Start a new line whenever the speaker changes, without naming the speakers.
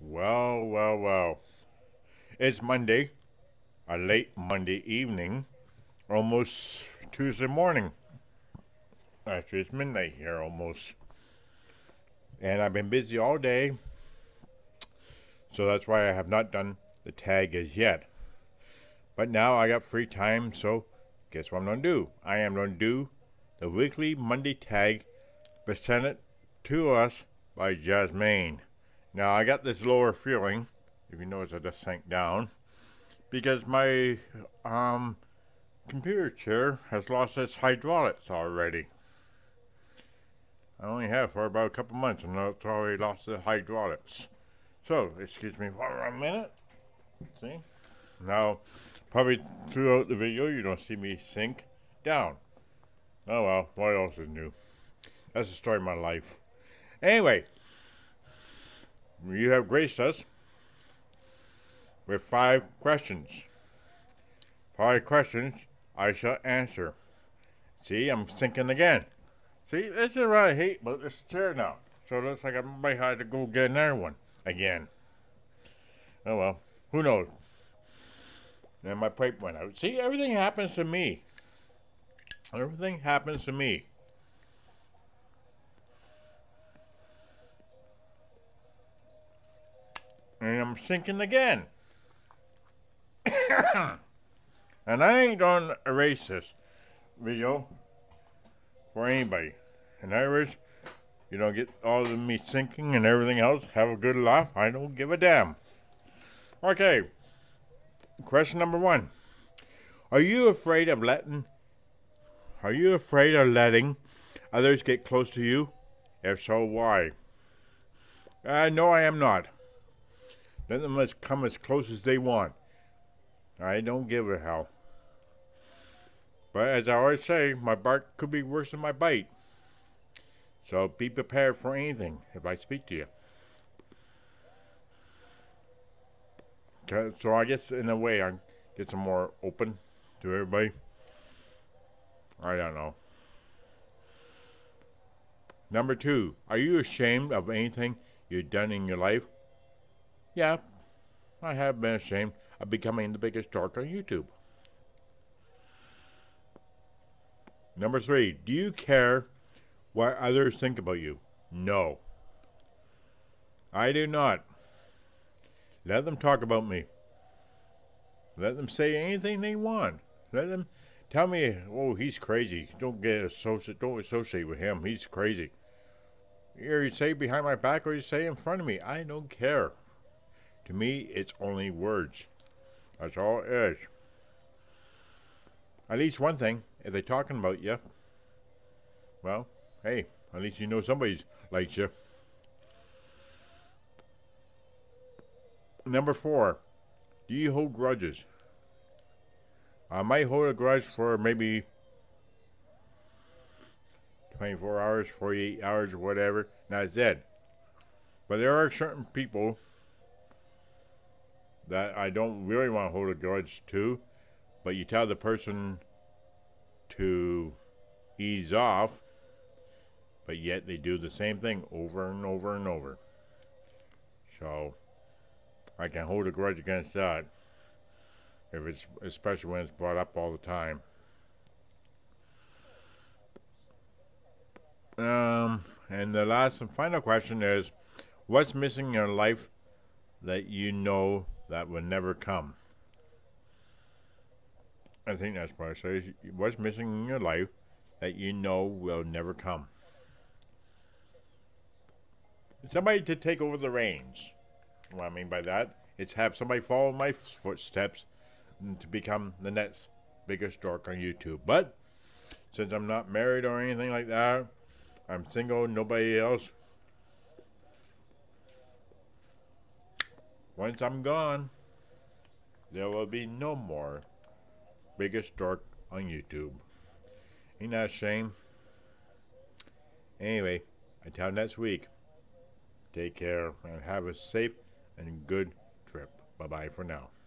Well, well, well. It's Monday, a late Monday evening, almost Tuesday morning. Actually, it's midnight here almost. And I've been busy all day, so that's why I have not done the tag as yet. But now I got free time, so guess what I'm going to do? I am going to do the weekly Monday tag presented to us by Jasmine. Now, I got this lower feeling, if you notice I just sank down, because my computer chair has lost its hydraulics already. I only have for about a couple months and it's already lost the hydraulics. So, excuse me for a minute. See? Now, probably throughout the video you don't see me sink down. Oh well, what else is new? That's the story of my life. Anyway, you have graced us with 5 questions. 5 questions I shall answer. See, I'm sinking again. See, this is what I hate about this chair now. So it looks like I might have to go get another one again. Oh well, who knows? Then my pipe went out. See, everything happens to me. Everything happens to me. And I'm sinking again. And I ain't gonna erase this video for anybody. In other words, you don't get all of me sinking and everything else. Have a good laugh. I don't give a damn. Okay. Question number 1. Are you afraid of letting others get close to you? If so, why? No, I am not. Let them come as close as they want. I don't give a hell. But as I always say, my bark could be worse than my bite. So be prepared for anything if I speak to you. So I guess in a way I get some more open to everybody. I don't know. Number 2, are you ashamed of anything you've done in your life? Yeah, I have been ashamed of becoming the biggest dork on YouTube. Number 3, do you care what others think about you? No. I do not. Let them talk about me. Let them say anything they want. Let them tell me, oh, he's crazy. Don't associate with him. He's crazy. Either you say behind my back or you say in front of me. I don't care. To me, it's only words. That's all it is. At least one thing, if they're talking about you, well, hey, at least you know somebody likes you. Number 4, do you hold grudges? I might hold a grudge for maybe 24 hours, 48 hours, or whatever. That's it. But there are certain people that I don't really want to hold a grudge to, but you tell the person to ease off, but yet they do the same thing over and over and over. So I can hold a grudge against that, if it's especially when it's brought up all the time. And the last and final question is, what's missing in your life that you know that will never come? I think that's what I say. What's missing in your life that you know will never come? Somebody to take over the reins. What I mean by that, it's have somebody follow my footsteps to become the next biggest dork on YouTube. But since I'm not married or anything like that, I'm single, nobody else. Once I'm gone, there will be no more biggest dork on YouTube. Ain't that a shame? Anyway, until next week, take care and have a safe and good trip. Bye-bye for now.